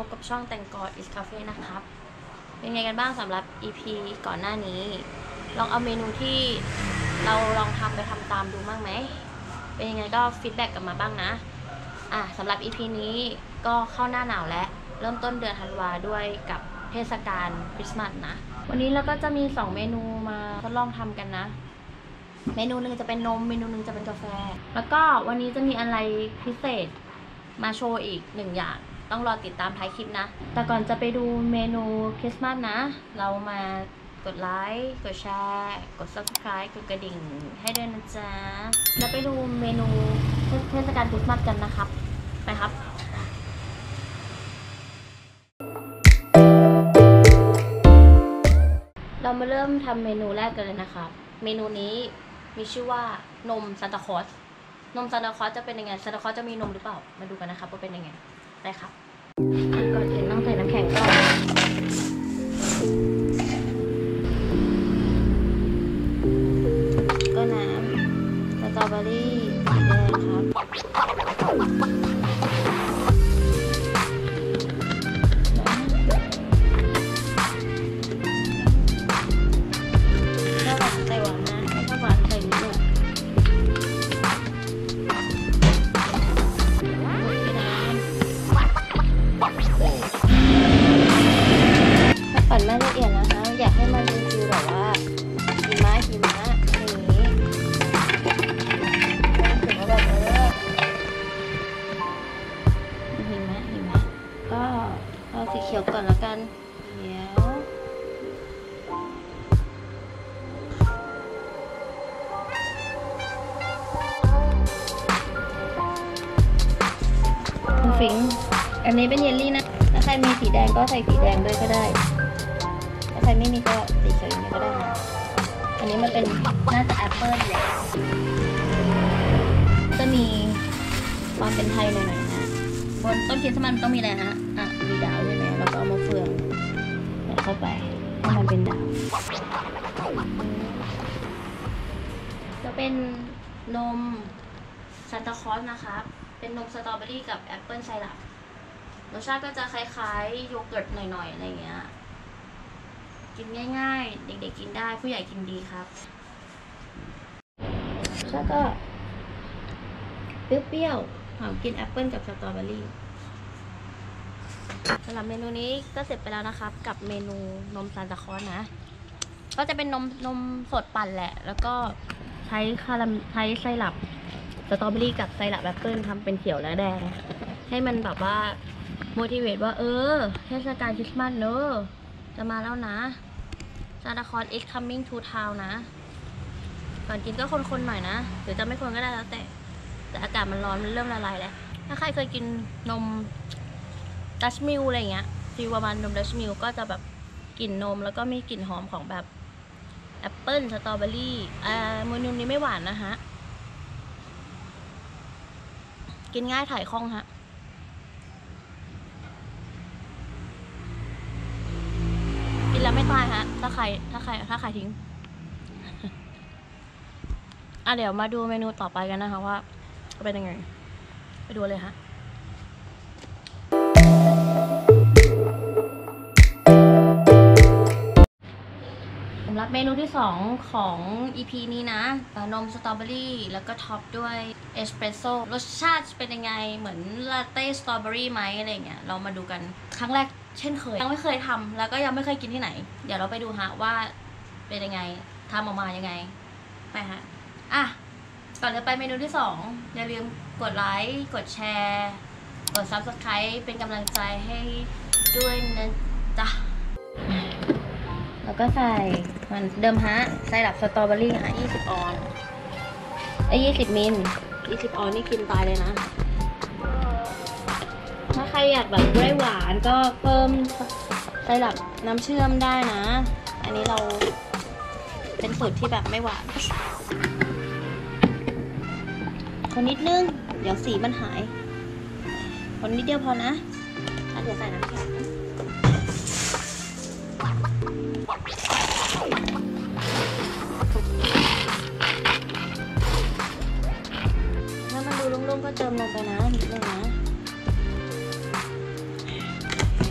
กับช่องแต่งกออิสคาเฟ่นะครับเป็นไงกันบ้างสำหรับ EP ก่อนหน้านี้ลองเอาเมนูที่เราลองทำไปทำตามดูบ้างไหมเป็นยังไงก็ฟีดแบ็กกลับมาบ้างนะสำหรับ EP นี้ก็เข้าหน้าหนาวแล้วเริ่มต้นเดือนธันวาด้วยกับเทศกาลคริสต์มาสนะวันนี้เราก็จะมี2เมนูมาทดลองทำกันนะเมนูหนึ่งจะเป็นนมเมนูหนึ่งจะเป็นกาแฟแล้วก็วันนี้จะมีอะไรพิเศษมาโชว์อีก1อย่างต้องรอติดตามท้ายคลิปนะแต่ก่อนจะไปดูเมนูคริสต์มาสนะเรามากดไลค์กดแชร์กด Subscribe กดกระดิ่งให้ด้วยนะจ๊ะแล้วไปดูเมนูเทศกาลคริสต์มาสกันนะครับไปครับเรามาเริ่มทำเมนูแรกกันเลยนะครับเมนูนี้มีชื่อว่านมซานตาคลอสนมซานตาคลอสจะเป็นยังไงซานตาคลอสจะมีนมหรือเปล่ามาดูกันนะครับว่าเป็นยังไงได้ครับก่อนอื่นต้องใส่น้ำแข็งก่อนก็น้ำสตรอเบอรี่สีแดงครับปั่นไม่ละเอียดนะคะอยากให้มันเป็นฟิลแบบว่าหิมะอย่างนี้รู้สึกว่าแบบหิมะก็เอาสีเขียวก่อนแล้วกันเดี๋ยวฟิงอันนี้เป็นเยลลี่นะถ้าใครมีสีแดงก็ใส่สีแดงด้วยก็ได้ถ้าใครไม่มีก็สีเขียวอย่างนี้ก็ได้นะอันนี้มันเป็นน่าจะแอปเปิ้ลแหละจะมีความเป็นไทยหน่อยๆนะบนต้นคริสต์มาสต้องมีอะไรฮะมีดาวใช่ไหมแล้วก็เอามาเฟืองเข้าไปให้มันเป็นดาวจะเป็นนมซานตาคลอสนะคะเป็นนมสตรอเบอรี่กับแอปเปิ้ลไซรัปรสชาติก็จะคล้ายๆโยเกิร์ตหน่อยๆอะไรอย่างเงี้ยกินง่ายๆเด็กๆกินได้ผู้ใหญ่กินดีครับรสชาติก็เปรี้ยวๆหอมกินแอปเปิ้ลกับสตรอเบอรี่สำหรับเมนูนี้ก็เสร็จไปแล้วนะครับกับเมนูนมซานตาคลอสนะก็จะเป็นนมสดปั่นแหละแล้วก็ใช้ไซรัปสตรอเบอรี่กับไซรัปแอปเปิ้ลทำเป็นเขียวและแดงให้มันแบบว่าmotivate ว่าเทศกาลคริสต์มาสเนอะจะมาแล้วนะซานตาคลอส is coming to town นะก่อนกินก็คนๆหน่อยนะหรือจะไม่คนก็ได้แล้วแต่อากาศมันร้อนมันเริ่มละลายแล้วถ้าใครเคยกินนมดัชมิลอะไรเงี้ยฟีลประมาณนมดัชมิลก็จะแบบกลิ่นนมแล้วก็มีกลิ่นหอมของแบบแอปเปิ้ลสตรอเบอรี่เมนูนี้ไม่หวานนะฮะกินง่ายถ่ายคล่องฮะกินแล้วไม่ตายฮะถ้าใครทิ้งเดี๋ยวมาดูเมนูต่อไปกันนะคะว่าเป็นยังไงไปดูเลยฮะสำหรับเมนูที่2ของ EP นี้นะนมสตรอเบอรี่แล้วก็ท็อปด้วยเอสเปรสโซ่รสชาติเป็นยังไงเหมือนลาเต้สตรอเบอรี่ไหมอะไรเงี้ยเรามาดูกันครั้งแรกเช่นเคยยังไม่เคยทำแล้วก็ยังไม่เคยกินที่ไหนเดี๋ยวเราไปดูฮะว่าเป็นยังไงทำออกมายังไงไปฮะก่อนจะไปเมนูที่2อย่าลืมกดไลค์กดแชร์กด Subscribe เป็นกำลังใจให้ด้วยนะจ๊ะแล้วก็ใส่มันเดิมฮะไซรัปสตรอเบอรี่ฮะ20 ออน20 มิล20 ออนนี่กินตายเลยนะถ้าใครอยากแบบไม่หวานก็เพิ่มไซรัปน้ำเชื่อมได้นะอันนี้เราเป็นสูตรที่แบบไม่หวานคนนิดนึงเดี๋ยวสีมันหายคนนิดเดียวพอนะเดี๋ยวใส่น้ำแข็งถ้ามันดูโล่งๆก็เติมลงไปนะนิดนึงนะ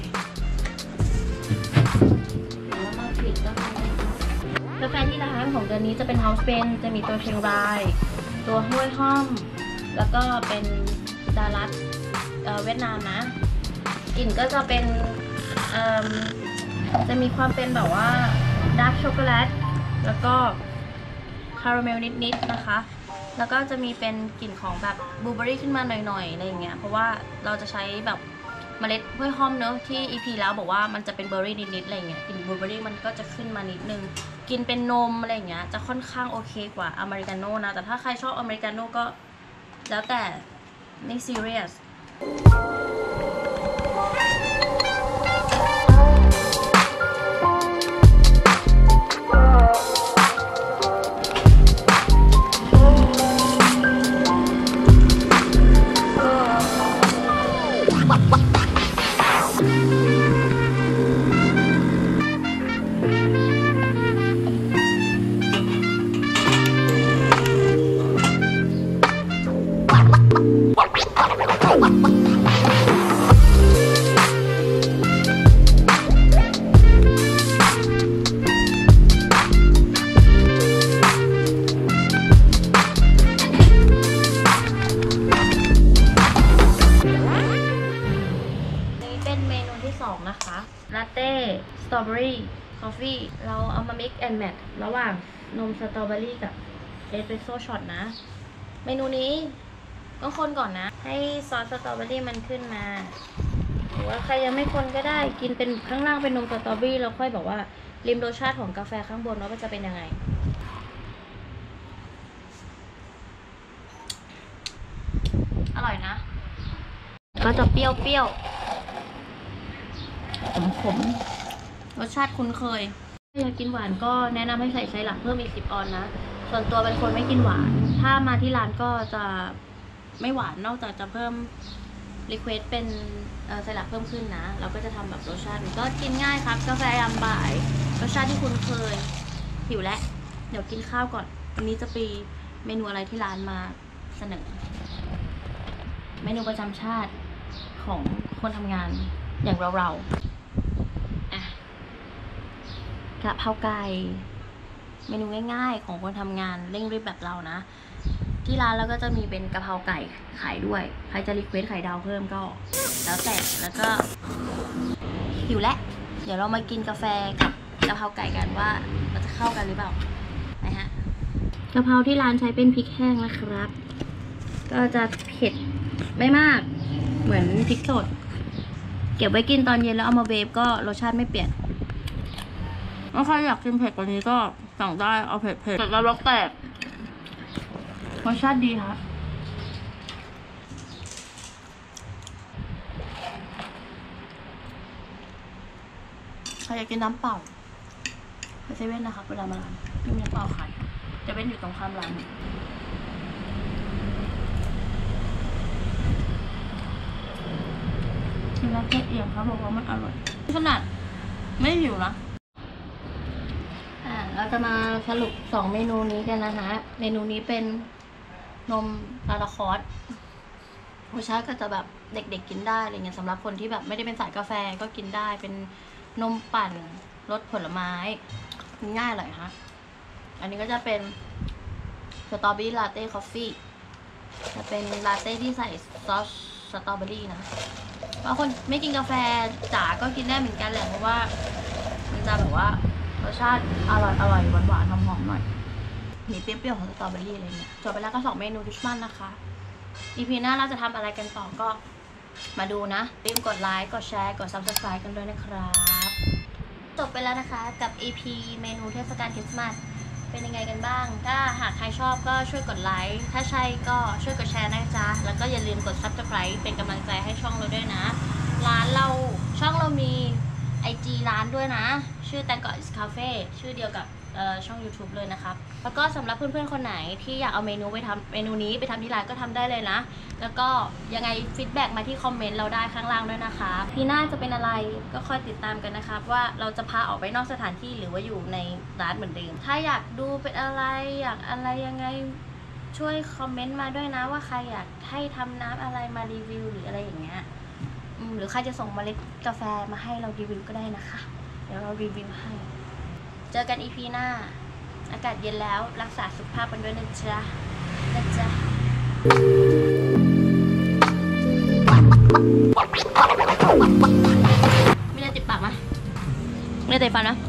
อันนี้จะเป็นเฮาส์เบนจะมีตัวเชียงรายตัวห้วยห้อมแล้วก็เป็นดารัตเวียดนามนะกลิ่นก็จะเป็นจะมีความเป็นแบบว่าดาร์กช็อกโกแลตแล้วก็คาราเมลนิดๆนะคะแล้วก็จะมีเป็นกลิ่นของแบบบลูเบอรี่ขึ้นมาหน่อยๆอะไรอย่างเงี้ยเพราะว่าเราจะใช้แบบเมล็ดห้วยห้อมเนอะที่ EP แล้วบอกว่ามันจะเป็นเบอร์รี่นิดๆอะไรอย่างเงี้ยกลิ่นบลูเบอรี่มันก็จะขึ้นมานิดนึงกินเป็นนมอะไรอย่างเงี้ยจะค่อนข้างโอเคกว่าอเมริกาโน่นะแต่ถ้าใครชอบอเมริกาโน่ก็แล้วแต่ไม่ซีเรียสนะคะลาเต้สตรอเบอรี่คอฟฟี่เราเอามา mix and match ระหว่างนมสตรอเบอรี่กับเอสเปรสโซ่ช็อตนะเมนูนี้ต้องคนก่อนนะให้ซอสสตรอเบอรี่มันขึ้นมาหรือว่าใครยังไม่คนก็ได้กินเป็นข้างล่างเป็นนมสตรอเบอรี่แล้วค่อยบอกว่าริมรสชาติของกาแฟข้างบนว่ามันจะเป็นยังไงอร่อยนะก็จะเปรี้ยวขมรสชาติคุ้นเคยถ้าอยากกินหวานก็แนะนำให้ใส่ไซรัปเพิ่มอีก10 ออนนะส่วนตัวเป็นคนไม่กินหวานถ้ามาที่ร้านก็จะไม่หวานนอกจากจะเพิ่มรีเควสเป็นไซรัปเพิ่มขึ้นนะเราก็จะทำแบบรสชาติก็กินง่ายครับกาแฟยามบ่ายรสชาติที่คุ้นเคยหิวแล้วเดี๋ยวกินข้าวก่อนวันนี้จะปีเมนูอะไรที่ร้านมาเสนอเมนูประจำชาติของคนทำงานอย่างเรากะเพราไก่เมนูง่ายๆของคนทำงานเร่งรีบแบบเรานะที่ร้านเราก็จะมีเป็นกะเพราไก่ขายด้วยใครจะรีเควสไข่ดาวเพิ่มก็แล้วแต่แล้วก็หิวแล้วเดี๋ยวเรามากินกาแฟกับกะเพราไก่กันว่ามันจะเข้ากันหรือเปล่านะฮะกะเพราที่ร้านใช้เป็นพริกแห้งนะครับก็จะเผ็ดไม่มากเหมือนพริกสดเก็บไว้กินตอนเย็นแล้วเอามาเวฟก็รสชาติไม่เปลี่ยนถ้าใครอยากกินเผ็ดกว่านี้ก็สั่งได้เอาเผ็ดแล้วรสแตกรสชาติดีค่ะใครอยากกินน้ำเปล่าไปเซเว่นนะคะเวลามาร้านมีน้ำเปล่าขายจะเป็นอยู่ตรงข้ามร้านกินแล้วแค่เอียงเขาบอกว่ามันอร่อยขนาดไม่หิวนะเราจะมาสรุป2 เมนูนี้กันนะคะเมนูนี้เป็นนมลาลาคอสรสชาติก็จะแบบเด็กๆกินได้อะไรเงี้ยสำหรับคนที่แบบไม่ได้เป็นสายกาแฟก็กินได้เป็นนมปั่นรสผลไม้ง่ายเลยค่ะอันนี้ก็จะเป็นสตรอเบอรี่ลาเต้คอฟฟี่จะเป็นลาเต้ที่ใส่ซอสสตรอเบอรี่นะบางคนไม่กินกาแฟจ๋าก็กินได้เหมือนกันแหละเพราะว่ามันจะแบบว่ารสชาติอร่อยหวานๆหอมๆหน่อยมีเปรี้ยวๆของสตรอเบอรี่อะไรเงี้ยจบไปแล้วก็2 เมนูคริสต์มาสนะคะ EP หน้าเราจะทำอะไรกันต่อก็มาดูนะอย่าลืมกดไลค์กดแชร์กด Subscribe กันด้วยนะครับจบไปแล้วนะคะกับ EP เมนูเทศกาลคริสต์มาสเป็นยังไงกันบ้างถ้าหากใครชอบก็ช่วยกดไลค์ถ้าใช่ก็ช่วยกดแชร์นะจ๊ะแล้วก็อย่าลืมกด Subscribe เป็นกำลังใจให้ช่องเราด้วยนะร้านเราช่องเรามี IG ร้านด้วยนะชื่อแตงกอ is cafe ชื่อเดียวกับช่อง YouTube เลยนะครับแล้วก็สำหรับเพื่อนๆคนไหนที่อยากเอาเมนูนี้ไปทำที่ร้านก็ทำได้เลยนะแล้วก็ยังไงฟีดแบ็กมาที่คอมเมนต์เราได้ข้างล่างด้วยนะคะพี่หน้าจะเป็นอะไรก็คอยติดตามกันนะครับว่าเราจะพาออกไปนอกสถานที่หรือว่าอยู่ในร้านเหมือนเดิมถ้าอยากดูเป็นอะไรอยากอะไรยังไงช่วยคอมเมนต์มาด้วยนะว่าใครอยากให้ทำน้ำอะไรมารีวิวหรืออะไรอย่างเงี้ยหรือใครจะส่งเมล็ดกาแฟมาให้เรารีวิวก็ได้นะคะเดี๋ยวเรารีวิวให้เจอกัน EP หน้าอากาศเย็นแล้วรักษาสุขภาพกันด้วยนะจ๊ะนะจ๊ะไม่ได้ติดปากไหมไม่ได้ติดฟันนะ